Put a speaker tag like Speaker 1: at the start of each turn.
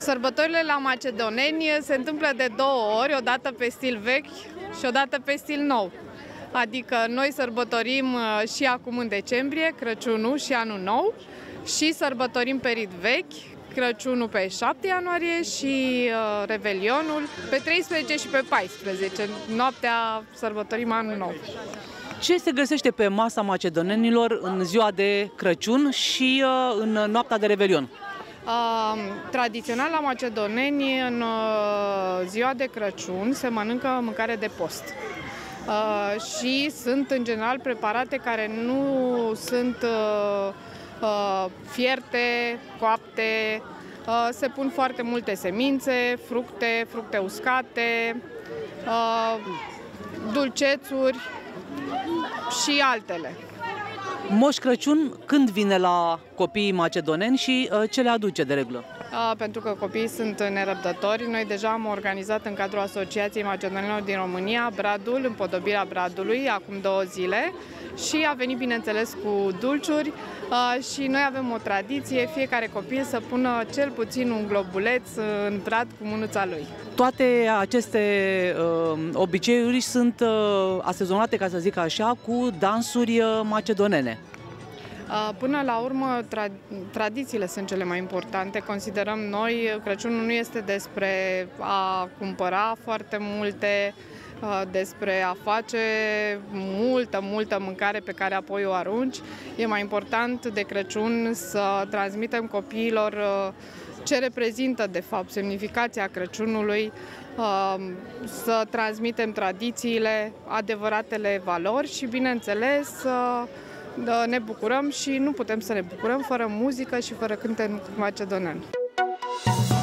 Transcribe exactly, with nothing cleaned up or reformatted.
Speaker 1: Sărbătorile la macedoneni se întâmplă de două ori, o dată pe stil vechi și o dată pe stil nou. Adică noi sărbătorim și acum în decembrie, Crăciunul și Anul Nou, și sărbătorim pe rit vechi, Crăciunul pe șapte ianuarie și uh, Revelionul pe treisprezece și pe paisprezece. Noaptea sărbătorim Anul Nou.
Speaker 2: Ce se găsește pe masa macedonenilor în ziua de Crăciun și uh, în noaptea de Revelion?
Speaker 1: Uh, tradițional la macedoneni, în uh, ziua de Crăciun se mănâncă mâncare de post. Uh, și sunt în general preparate care nu sunt uh, uh, fierte, coapte, uh, se pun foarte multe semințe, fructe, fructe uscate, uh, dulcețuri și altele.
Speaker 2: Moș Crăciun când vine la copiii macedoneni și uh, ce le aduce de regulă?
Speaker 1: Uh, pentru că copiii sunt nerăbdători, noi deja am organizat în cadrul Asociației Macedonenilor din România Bradul, împodobirea Bradului, acum două zile, și a venit, bineînțeles, cu dulciuri uh, și noi avem o tradiție, fiecare copil să pună cel puțin un globuleț în brad cu mânuța lui.
Speaker 2: Toate aceste uh, obiceiuri sunt uh, asezonate, ca să zic așa, cu dansuri uh, macedonene.
Speaker 1: Până la urmă, tra tradițiile sunt cele mai importante, considerăm noi. Crăciunul nu este despre a cumpăra foarte multe, despre a face multă, multă mâncare pe care apoi o arunci. E mai important de Crăciun să transmitem copiilor ce reprezintă, de fapt, semnificația Crăciunului, să transmitem tradițiile, adevăratele valori și, bineînțeles, ne bucurăm și nu putem să ne bucurăm fără muzică și fără cântec macedonean.